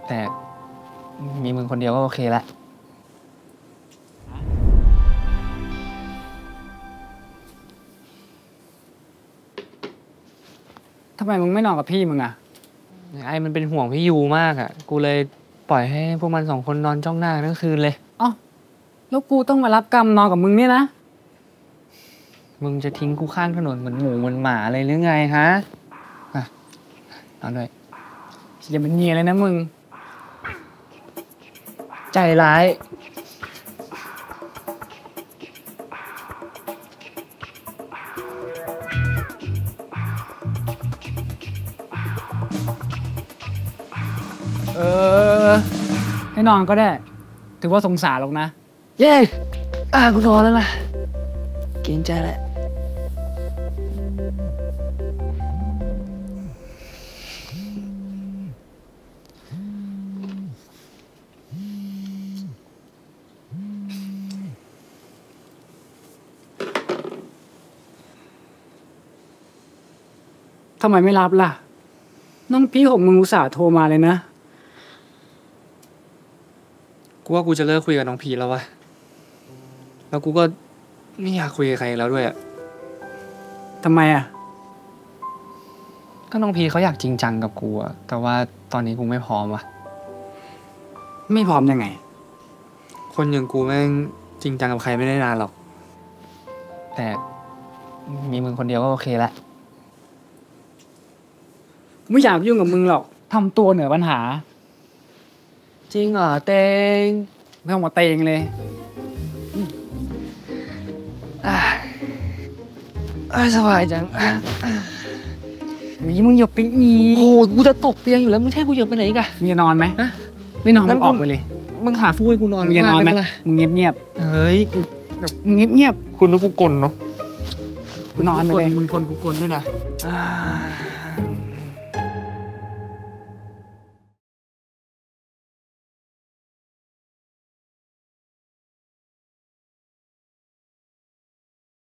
แต่มีมึงคนเดียวก็โอเคละทำไมมึงไม่นอนกับพี่มึงอะไอ้มันเป็นห่วงพี่ยูมากอ่ะกูเลยปล่อยให้พวกมัน2 คนนอนจ้องหน้าทั้งคืนเลยอ๋อแล้วกูต้องมารับกรรมนอนกับมึงเนี่ยนะมึงจะทิ้งกูข้างถนนเหมือนหมูเหมือนหมาเลยหรือไงฮะอ่ะนอนด้วยอย่าเป็นเงียเลยนะมึงใจร้ายให้นอนก็ได้ถือว่าสงสารหรอกนะเย้กูนอนแล้วนะเกรงใจแหละทำไมไม่รับล่ะน้องพี่ของมึงอุตส่าห์โทรมาเลยนะกูว่ากูจะเลิกคุยกับน้องพีแล้ววะแล้วกูก็ไม่อยากคุยกับใครแล้วด้วยอ่ะทำไมอ่ะก็น้องพีเขาอยากจริงจังกับกูอะแต่ว่าตอนนี้กูไม่พร้อมว่ะไม่พร้อมยังไงคนอย่างกูแม่งจริงจังกับใครไม่ได้นานหรอกแต่มีมึงคนเดียวก็โอเคละไม่อยากยุ่งกับมึงหรอกทำตัวเหนือปัญหาจริงเหรอเตงไม่ต้องมาเตงเลยสบายจังนี่มึงอย่าไปอีโอ้กูจะตกเตียงอยู่แล้วมึงให้กูเหยียบไปไหนอีกอะมึงจะนอนไหมไม่นอนมึงออกไปเลยมึงหาฟูให้กูนอนมึงจะนอนไหมมึงเงียบเฮ้ยมึงเงียบคุณรู้กูกลเนาะนอนไปเลยมึงคนกูกลด้วยนะ